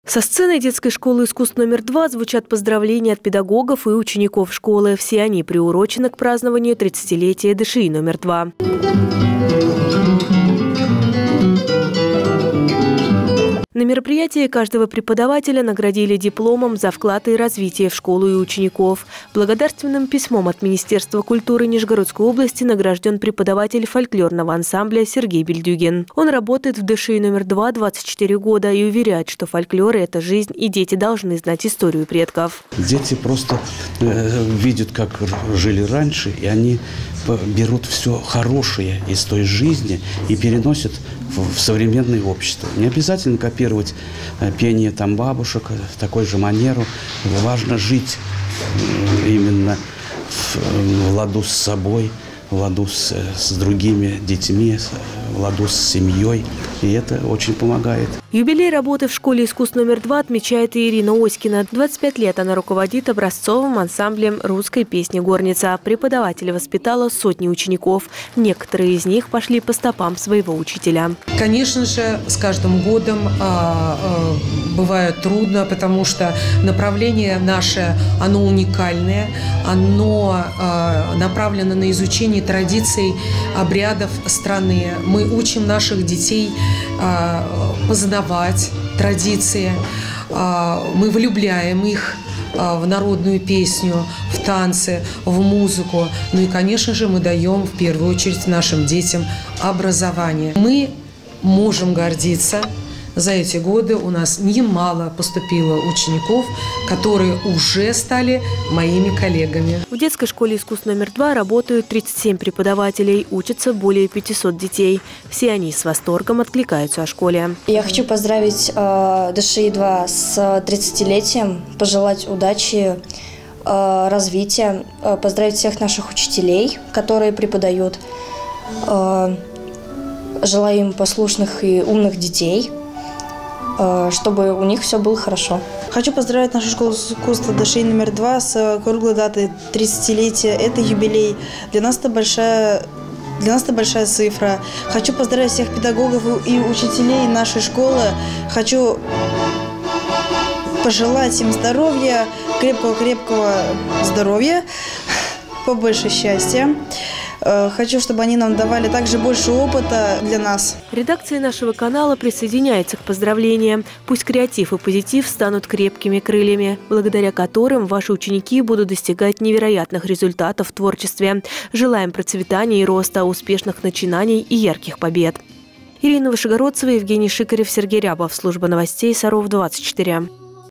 Со сцены детской школы искусств номер 2 звучат поздравления от педагогов и учеников школы. Все они приурочены к празднованию 30-летия ДШИ номер 2. На мероприятии каждого преподавателя наградили дипломом за вклад и развитие в школу и учеников. Благодарственным письмом от Министерства культуры Нижегородской области награжден преподаватель фольклорного ансамбля Сергей Бельдюгин. Он работает в ДШИ номер 2 24 года и уверяет, что фольклор – это жизнь, и дети должны знать историю предков. Дети просто видят, как жили раньше, и они берут все хорошее из той жизни и переносят в современное общество. Не обязательно копировать пение там бабушек, такой же манеру. Важно жить именно в ладу с собой, в ладу с другими детьми, в ладу с семьей. И это очень помогает. Юбилей работы в школе искусств номер 2 отмечает и Ирина Оськина. 25 лет она руководит образцовым ансамблем русской песни «Горница». Преподаватель воспитала сотни учеников. Некоторые из них пошли по стопам своего учителя. Конечно же, с каждым годом бывает трудно, потому что направление наше, оно уникальное. Оно направлено на изучение традиций, обрядов страны. Мы учим наших детей познавать традиции, мы влюбляем их в народную песню, в танцы, в музыку. Ну и, конечно же, мы даем в первую очередь нашим детям образование. Мы можем гордиться. За эти годы у нас немало поступило учеников, которые уже стали моими коллегами. В детской школе искусств номер 2 работают 37 преподавателей, учатся более 500 детей. Все они с восторгом откликаются о школе. Я хочу поздравить ДШИ-2 с 30-летием, пожелать удачи, развития, поздравить всех наших учителей, которые преподают. Желаю им послушных и умных детей, чтобы у них все было хорошо. Хочу поздравить нашу школу искусства ДШИ номер 2 с круглой датой 30-летия. Это юбилей. Для нас это большая цифра. Хочу поздравить всех педагогов и учителей нашей школы. Хочу пожелать им здоровья, крепкого здоровья, побольше счастья. Хочу, чтобы они нам давали также больше опыта для нас. Редакция нашего канала присоединяется к поздравлениям. Пусть креатив и позитив станут крепкими крыльями, благодаря которым ваши ученики будут достигать невероятных результатов в творчестве. Желаем процветания и роста, успешных начинаний и ярких побед. Ирина Вышегородцева, Евгений Шикарев, Сергей Рябов. Служба новостей Саров 24.